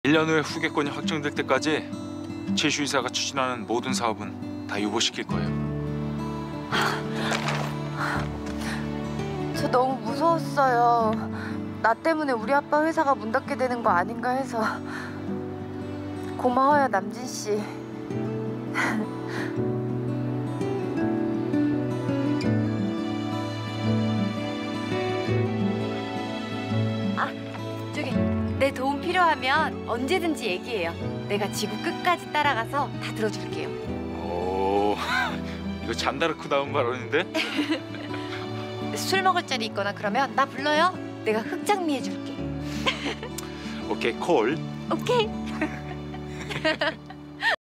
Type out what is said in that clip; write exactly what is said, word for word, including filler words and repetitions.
일 년 후에 후계권이 확정될 때까지 최슈 이사가 추진하는 모든 사업은 다 유보시킬 거예요. 저 너무 무서웠어요. 나 때문에 우리 아빠 회사가 문 닫게 되는 거 아닌가 해서. 고마워요, 남진 씨. 아, 저기 내 도움 필요하면 언제든지 얘기해요. 내가 지구 끝까지 따라가서 다 들어줄게요. 오, 이거 잔다르크 나온 발언인데? 술 먹을 자리 있거나 그러면 나 불러요. 내가 흑장미 해줄게. 오케이, 콜. 오케이.